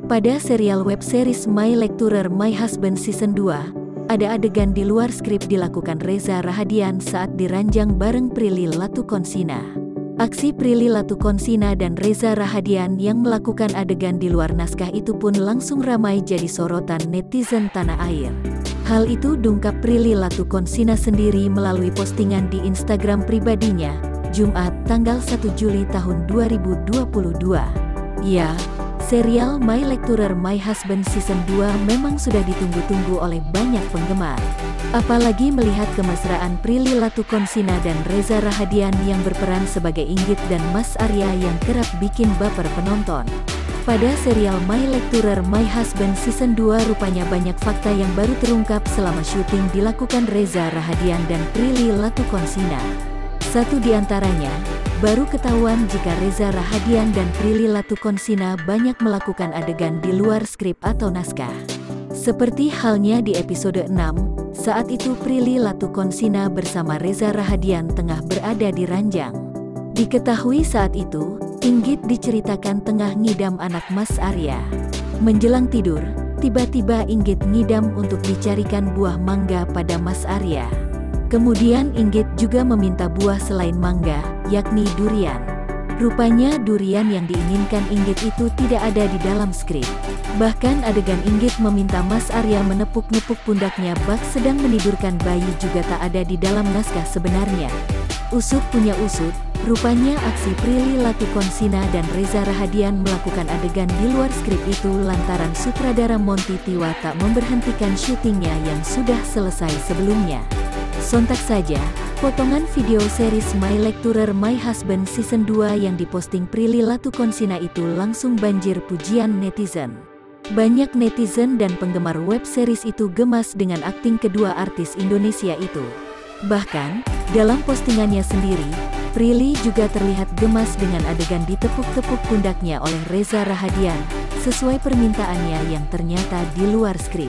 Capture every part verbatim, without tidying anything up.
Pada serial web series My Lecturer My Husband Season dua, ada adegan di luar skrip dilakukan Reza Rahadian saat diranjang bareng Prilly Latukonsina. Aksi Prilly Latukonsina dan Reza Rahadian yang melakukan adegan di luar naskah itu pun langsung ramai jadi sorotan netizen tanah air. Hal itu diungkap Prilly Latukonsina sendiri melalui postingan di Instagram pribadinya, Jumat, tanggal satu Juli tahun dua ribu dua puluh dua. Ya, serial My Lecturer My Husband Season dua memang sudah ditunggu-tunggu oleh banyak penggemar. Apalagi melihat kemesraan Prilly Latukonsina dan Reza Rahadian yang berperan sebagai Inggit dan Mas Arya yang kerap bikin baper penonton. Pada serial My Lecturer My Husband Season dua rupanya banyak fakta yang baru terungkap selama syuting dilakukan Reza Rahadian dan Prilly Latukonsina. Satu di antaranya, baru ketahuan jika Reza Rahadian dan Prilly Latukonsina banyak melakukan adegan di luar skrip atau naskah. Seperti halnya di episode enam, saat itu Prilly Latukonsina bersama Reza Rahadian tengah berada di ranjang. Diketahui saat itu, Inggit diceritakan tengah ngidam anak Mas Arya. Menjelang tidur, tiba-tiba Inggit ngidam untuk dicarikan buah mangga pada Mas Arya. Kemudian Inggit juga meminta buah selain mangga, yakni durian. Rupanya durian yang diinginkan Inggit itu tidak ada di dalam skrip. Bahkan adegan Inggit meminta Mas Arya menepuk-nepuk pundaknya bak sedang menidurkan bayi juga tak ada di dalam naskah sebenarnya. Usut punya usut, rupanya aksi Prilly Latukonsina dan Reza Rahadian melakukan adegan di luar skrip itu lantaran sutradara Monty Tiwa tak memberhentikan syutingnya yang sudah selesai sebelumnya. Sontak saja, potongan video series My Lecturer My Husband Season dua yang diposting Prilly Latukonsina itu langsung banjir pujian netizen. Banyak netizen dan penggemar web series itu gemas dengan akting kedua artis Indonesia itu. Bahkan, dalam postingannya sendiri, Prilly juga terlihat gemas dengan adegan ditepuk-tepuk pundaknya oleh Reza Rahadian, sesuai permintaannya yang ternyata di luar skrip.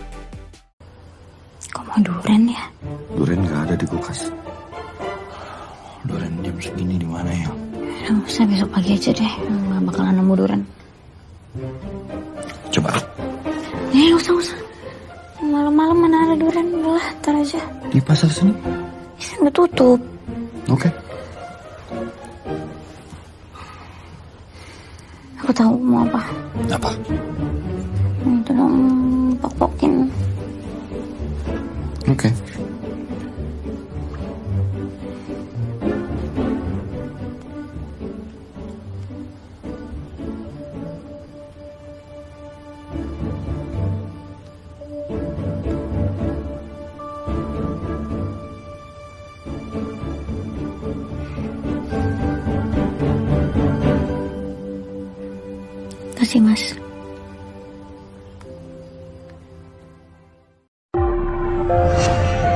Kok mau duren ya? Duren nggak ada di kulkas. Duren jam segini di mana ya? Nggak usah, besok pagi aja deh. Nggak bakalan nemu duren. Coba. Eh, nggak usah, nggak usah. Malam-malam mana ada duren? Udah, ntar aja. Di pasar sini? Udah tutup. Oke. Okay. Aku tahu mau apa. Apa? Itu dong, pok-pokin. Oke. Okay. Kasih, Mas. Thank you.